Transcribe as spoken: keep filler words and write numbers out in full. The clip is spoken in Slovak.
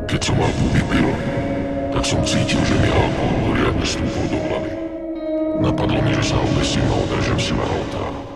Keď som malku vypil, tak som cítil, že mi alkohol riadne stúpol do hlavy. Napadlo mi, že sa obesím a odrežem si na oltár.